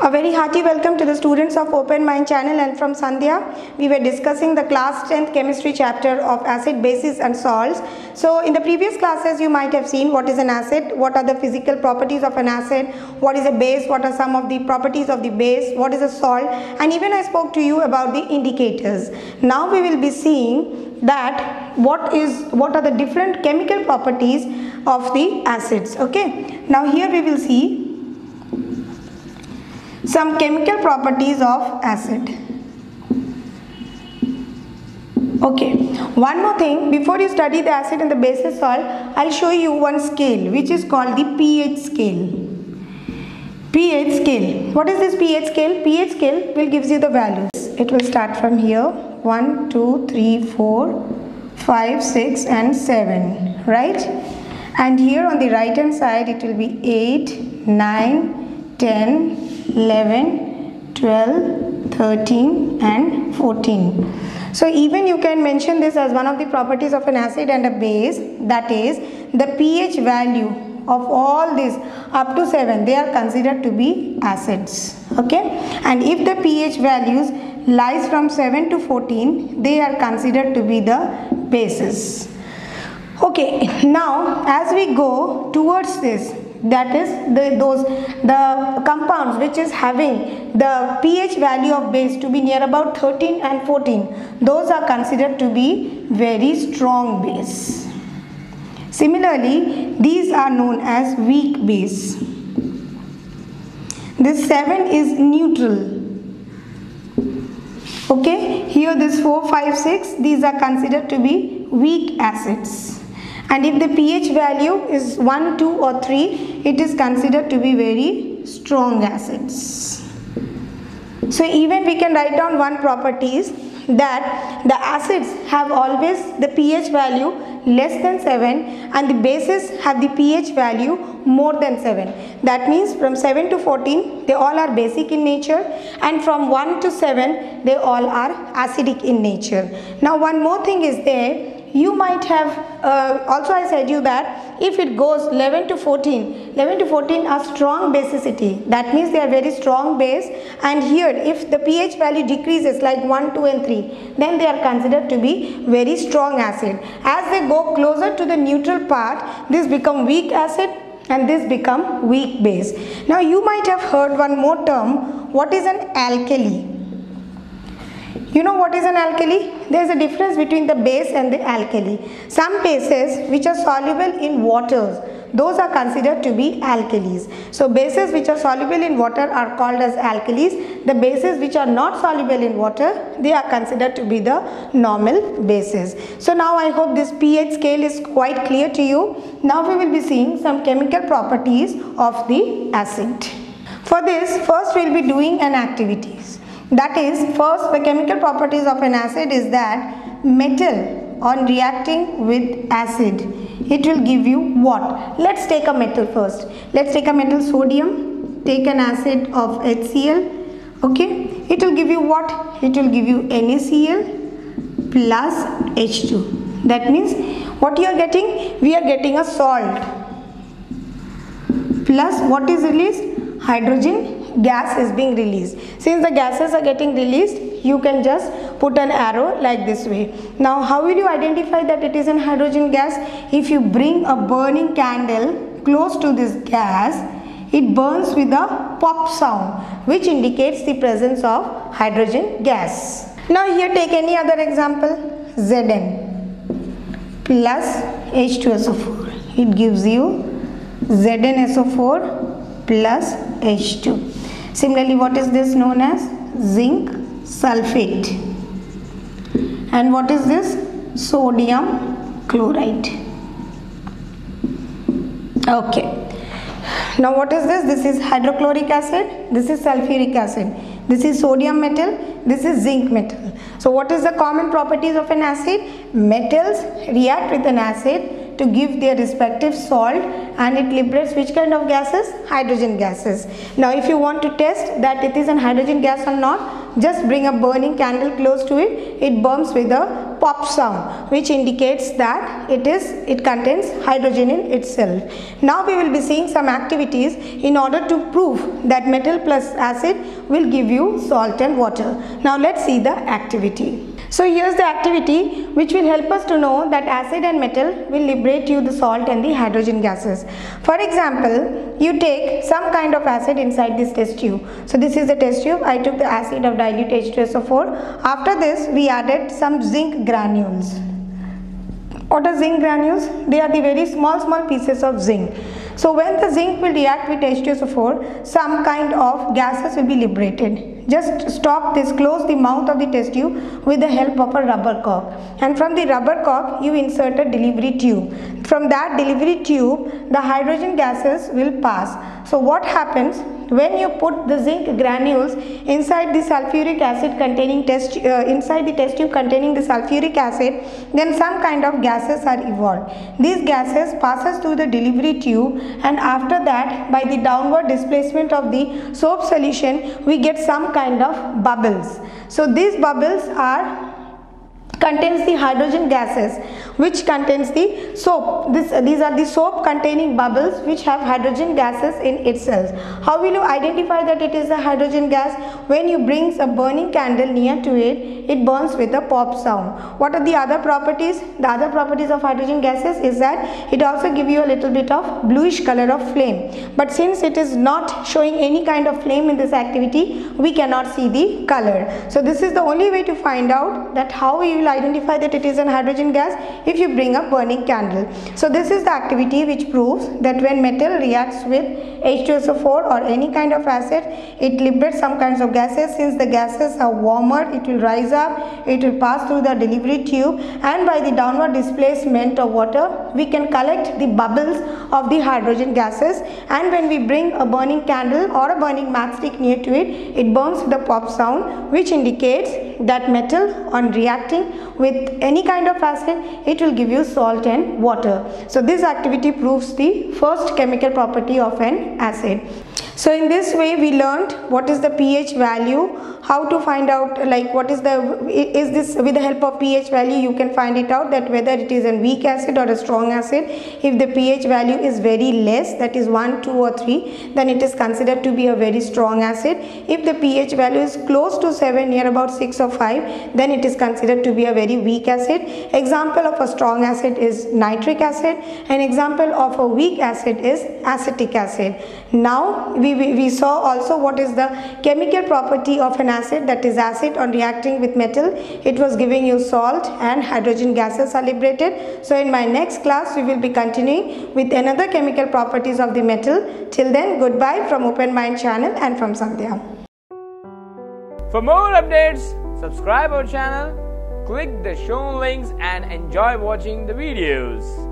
A very hearty welcome to the students of Open Mind channel, and from Sandhya. We were discussing the class 10th chemistry chapter of acid, bases and salts. So in the previous classes you might have seen what is an acid, what are the physical properties of an acid, what is a base, what are some of the properties of the base, what is a salt, and even I spoke to you about the indicators. Now we will be seeing that what are the different chemical properties of the acids. Okay, now here we will see some chemical properties of acid. Okay, one more thing, before you study the acid and the basis salt, I'll show you one scale which is called the pH scale. pH scale. What is this pH scale? pH scale will gives you the values. It will start from here 1, 2, 3, 4, 5, 6 and 7, right? And here on the right hand side it will be 8, 9, 10, 11, 12, 13 and 14. So even you can mention this as one of the properties of an acid and a base, that is the pH value of all these up to 7, they are considered to be acids. Okay, and if the pH values lies from 7 to 14, they are considered to be the bases. Okay, now as we go towards this, that is the compounds which is having the pH value of base to be near about 13 and 14, those are considered to be very strong base. Similarly, these are known as weak base. This 7 is neutral. Okay, here this 4, 5, 6, these are considered to be weak acids. And if the pH value is 1, 2 or 3, it is considered to be very strong acids. So even we can write down one property is that the acids have always the pH value less than 7 and the bases have the pH value more than 7. That means from 7 to 14 they all are basic in nature, and from 1 to 7 they all are acidic in nature. Now one more thing is there. You might have also I said you that if it goes 11 to 14 are strong basicity, that means they are very strong base, and here if the pH value decreases like 1, 2 and 3, then they are considered to be very strong acid. As they go closer to the neutral part, this become weak acid and this become weak base. Now you might have heard one more term, what is an alkali? You know what is an alkali? There is a difference between the base and the alkali. Some bases which are soluble in waters, those are considered to be alkalis. So bases which are soluble in water are called as alkalis. The bases which are not soluble in water, they are considered to be the normal bases. So now I hope this pH scale is quite clear to you. Now we will be seeing some chemical properties of the acid. For this, first we will be doing an activities. That is, first the chemical properties of an acid is that metal on reacting with acid, it will give you what? Let's take a metal first. Let's take a metal sodium, take an acid of HCl. Okay, it will give you what? It will give you NaCl plus H2. That means what you are getting? We are getting a salt plus what is released? Hydrogen gas is being released. Since the gases are getting released, you can just put an arrow like this way. Now how will you identify that it is an hydrogen gas? If you bring a burning candle close to this gas, it burns with a pop sound, which indicates the presence of hydrogen gas. Now here take any other example. Zn plus H2SO4. It gives you ZnSO4 plus H2. Similarly, what is this known as? Zinc sulfate. And what is this? Sodium chloride. Okay. Now what is this? This is hydrochloric acid. This is sulfuric acid. This is sodium metal. This is zinc metal. So what is the common properties of an acid? Metals react with an acid to give their respective salt, and it liberates which kind of gases? Hydrogen gases. Now if you want to test that it is an hydrogen gas or not, just bring a burning candle close to it, it burns with a pop sound, which indicates that it contains hydrogen in itself. Now we will be seeing some activities in order to prove that metal plus acid will give you salt and water. Now let's see the activity. So here's the activity which will help us to know that acid and metal will liberate you the salt and the hydrogen gases. For example, you take some kind of acid inside this test tube. So this is the test tube. I took the acid of dilute H2SO4. After this, we added some zinc granules. What are zinc granules? They are the very small pieces of zinc. So when the zinc will react with H2SO4, some kind of gases will be liberated. Just stop this, close the mouth of the test tube with the help of a rubber cork, and from the rubber cork you insert a delivery tube. From that delivery tube the hydrogen gases will pass. So what happens when you put the zinc granules inside the sulfuric acid containing inside the test tube containing the sulfuric acid, then some kind of gases are evolved. These gases passes through the delivery tube, and after that by the downward displacement of the soap solution we get some kind of bubbles. So these bubbles contains the hydrogen gases which contains the soap. These are the soap containing bubbles which have hydrogen gases in itself. How will you identify that it is a hydrogen gas? When you bring a burning candle near to it, it burns with a pop sound. What are the other properties? The other properties of hydrogen gases is that it also gives you a little bit of bluish color of flame. But since it is not showing any kind of flame in this activity, we cannot see the color. So this is the only way to find out that how you will identify that it is an hydrogen gas, if you bring a burning candle. So this is the activity which proves that when metal reacts with H2SO4 or any kind of acid, it liberates some kinds of gases. Since the gases are warmer, it will rise up, it will pass through the delivery tube, and by the downward displacement of water we can collect the bubbles of the hydrogen gases, and when we bring a burning candle or a burning matchstick near to it, it burns with the pop sound, which indicates that metal on reacting with any kind of acid, it will give you salt and water. So this activity proves the first chemical property of an acid. So in this way we learned what is the pH value, how to find out what is this with the help of pH value you can find it out that whether it is a weak acid or a strong acid. If the pH value is very less, that is 1, 2 or 3, then it is considered to be a very strong acid. If the pH value is close to 7, near about 6 or 5, then it is considered to be a very weak acid. Example of a strong acid is nitric acid. An example of a weak acid is acetic acid. Now we saw also what is the chemical property of an acid, that is acid on reacting with metal, it was giving you salt and hydrogen gases are liberated. So in my next class we will be continuing with another chemical properties of the metal. Till then, goodbye from Open Mind channel and from Sandhya. For more updates, subscribe our channel, click the shown links and enjoy watching the videos.